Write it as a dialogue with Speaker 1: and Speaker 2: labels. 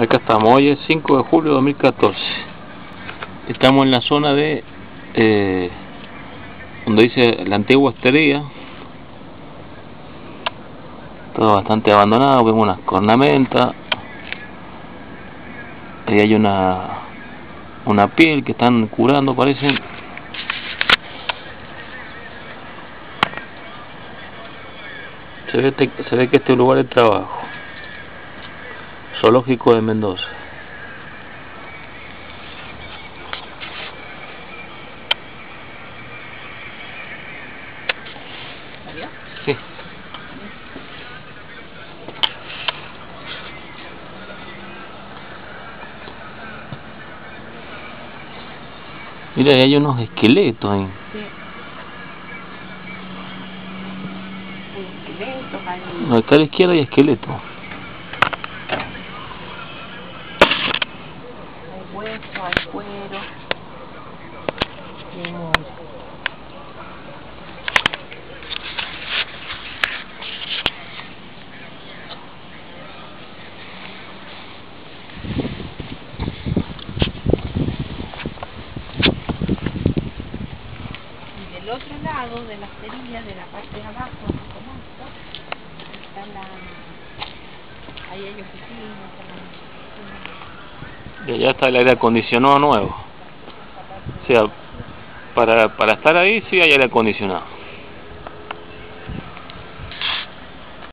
Speaker 1: Acá estamos, hoy es 5 de julio de 2014. Estamos en la zona de donde dice la antigua hostería. Todo bastante abandonado, vemos unas cornamentas. Ahí hay una piel que están curando, parece. Se ve que este lugar es trabajo. Zoológico de Mendoza. Sí. Mira, hay unos esqueletos ahí.
Speaker 2: Sí. Hay esqueletos, hay...
Speaker 1: No, acá a la izquierda hay esqueletos.
Speaker 2: Hay hueso, hay cuero. Y muy... Y del otro lado de la cerilla, de la parte de abajo, como esto, está ahí hay oficinas,
Speaker 1: Y allá está el aire acondicionado nuevo. O sea, para estar ahí sí hay aire acondicionado.